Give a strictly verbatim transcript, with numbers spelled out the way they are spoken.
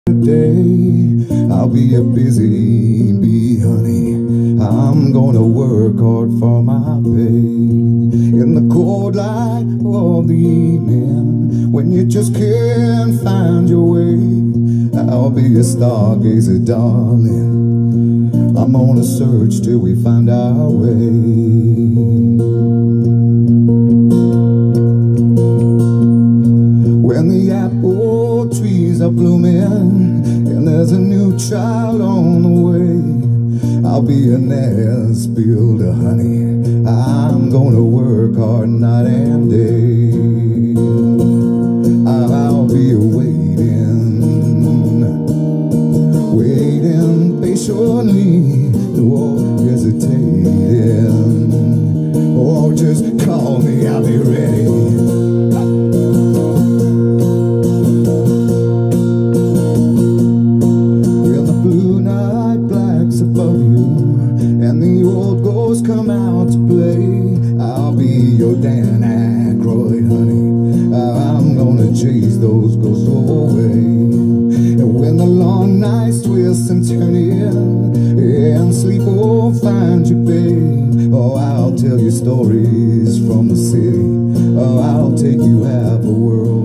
Day, I'll be a busy bee, honey. I'm gonna work hard for my pay. In the cold light of the evening, when you just can't find your way, I'll be a stargazer, darling. I'm on a search till we find our way. When the apple trees are blooming and there's a new child on the way, I'll be a nest builder, honey. I'm gonna work hard night and day. I'll be waiting, waiting patiently, no hesitating. Oh, just call me, I'll be ready. Above you and the old ghosts come out to play, I'll be your Dan Aykroyd, honey. I'm gonna chase those ghosts away. And when the long nights twist and turn in and sleep won't find you, babe, oh, I'll tell you stories from the city. Oh, I'll take you half a world